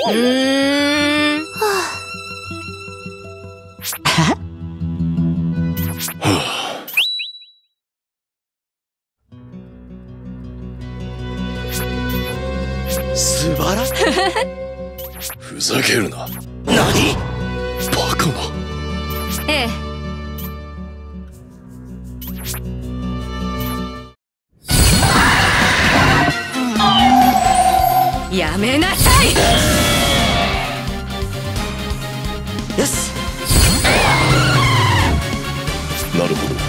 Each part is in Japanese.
素晴らしい。 ふざけるな。 何？ バカな。 ええ。やめなさい。 よし。 なるほど。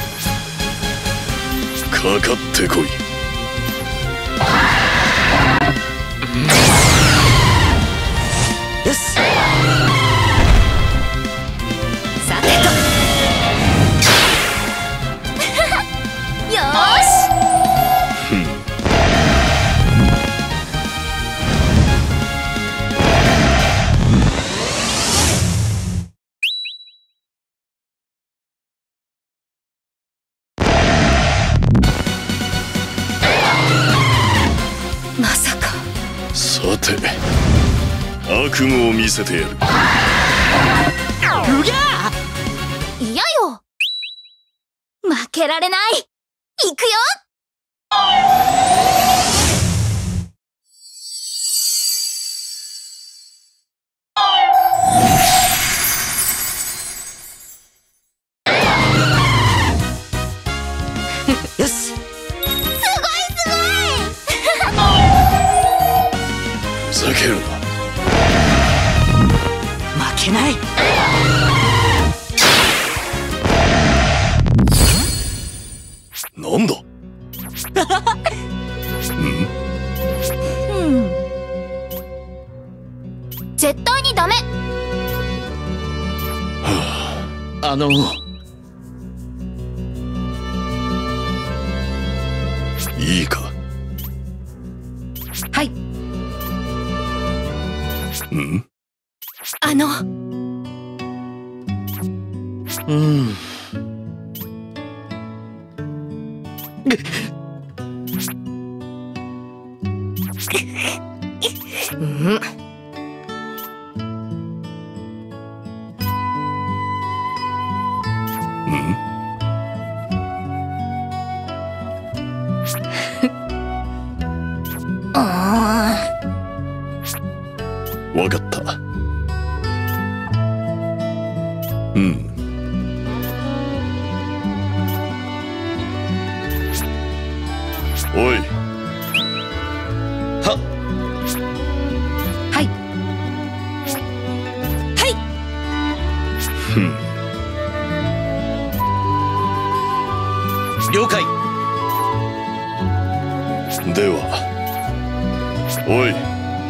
かかってこい。 よし。 さてと。よーし。まさか。 さて、悪夢を見せてやる。 うぎゃ嫌よ。負けられない。行くよ。 よし。 すごいすごい。 ふざけるな。 負けない。 なんだ。 絶対にダメ。 いいか。 はい。 ん？わかった。おい。 はっ。 はい。はい。 了解。 では、おい。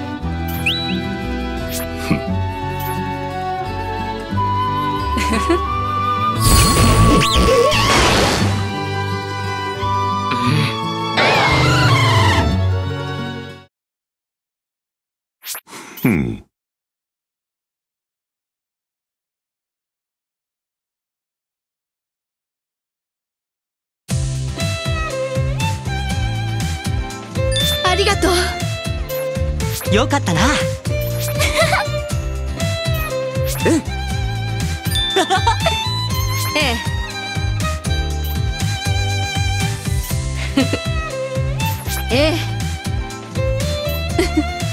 ありがとう。 よかったな。 ええ。ええ。